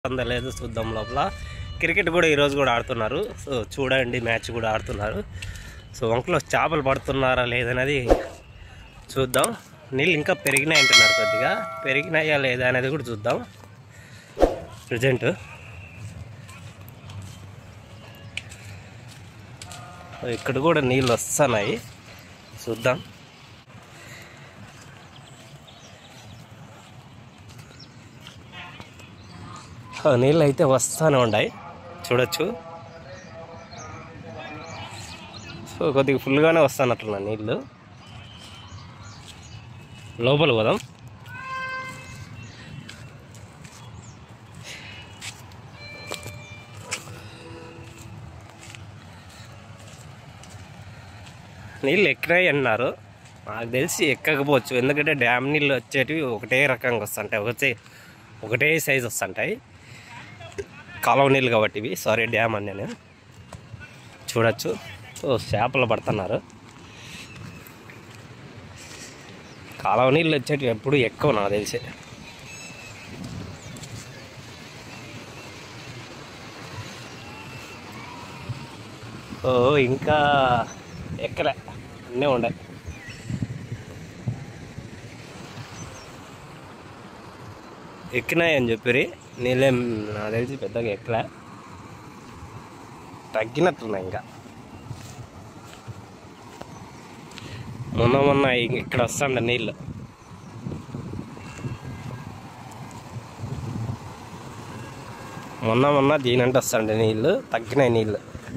అందలేదు చూద్దాం లోపల. క్రికెట్ కూడా ఈరోజు కూడా ఆడుతున్నారు. సో చూడండి, మ్యాచ్ కూడా ఆడుతున్నారు. సో వంకలో చేపలు పడుతున్నారా లేదనేది చూద్దాం. నీళ్ళు ఇంకా పెరిగినాయి అంటున్నారు, కొద్దిగా పెరిగినాయా లేదా అనేది కూడా చూద్దాం. ప్రజెంట్ ఇక్కడ కూడా నీళ్ళు వస్తున్నాయి, చూద్దాం. నీళ్ళు అయితే వస్తూనే ఉన్నాయి, చూడొచ్చు. సో కొద్దిగా ఫుల్గానే వస్తున్నట్లున్నా నీళ్ళు. లోపల పోదాం. నీళ్ళు ఎక్కినాయి అన్నారు, నాకు తెలిసి ఎక్కకపోవచ్చు. ఎందుకంటే డ్యామ్ నీళ్ళు వచ్చేటివి ఒకటే రకంగా వస్తుంటాయి, ఒకటే సైజు వస్తుంటాయి. కాలువ నీళ్ళు కాబట్టి ఇవి, సారీ డ్యామ్ అని నేను చూడొచ్చు. సో చేపలు పడుతున్నారు. కాలువ నీళ్ళు వచ్చేటివి ఎప్పుడు ఎక్కువ నాకు తెలిసి. ఓ ఇంకా ఎక్కలే, అన్నీ ఉన్నాయి. ఎక్కినాయని చెప్పి నీళ్ళేం నాకు తెలిసి పెద్దగా ఎక్కలే, తగ్గినట్లున్నాయి. ఇంకా మొన్న ఇక్కడ వస్తుండే నీళ్ళు. మొన్న దీనంటే వస్తుండే నీళ్ళు, తగ్గినాయి నీళ్ళు.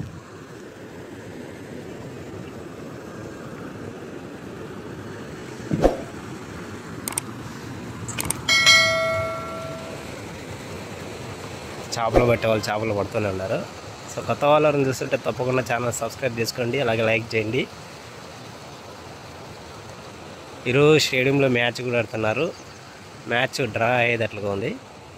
చేపలు పట్టే వాళ్ళు చేపలు పడుతూనే ఉన్నారు. సో కొత్త వాళ్ళని చూస్తుంటే తప్పకుండా ఛానల్ సబ్స్క్రైబ్ చేసుకోండి, అలాగే లైక్ చేయండి. ఈరోజు స్టేడియంలో మ్యాచ్ కూడా ఆడుతున్నారు. మ్యాచ్ డ్రా అయ్యేటట్లుగా ఉంది.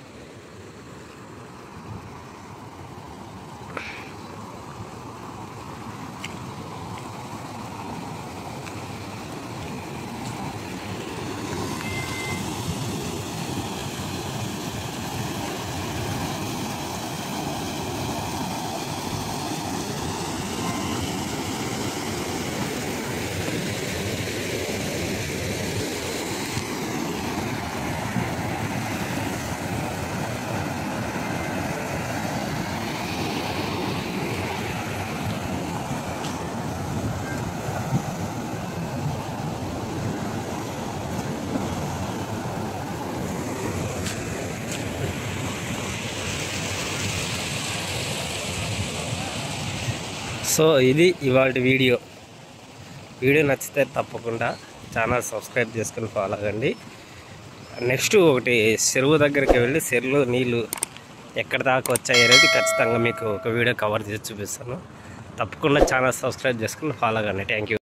సో ఇది ఇవాళ వీడియో నచ్చితే తప్పకుండా ఛానల్ సబ్స్క్రైబ్ చేసుకొని ఫాలో అవ్వండి. నెక్స్ట్ ఒకటి చెరువు దగ్గరికి వెళ్ళి చెరువులో నీళ్ళు ఎక్కడ దాకా వచ్చాయి అనేది ఖచ్చితంగా మీకు ఒక వీడియో కవర్ చేసి చూపిస్తాను. తప్పకుండా ఛానల్ సబ్స్క్రైబ్ చేసుకొని ఫాలో అవ్వండి. Thank you.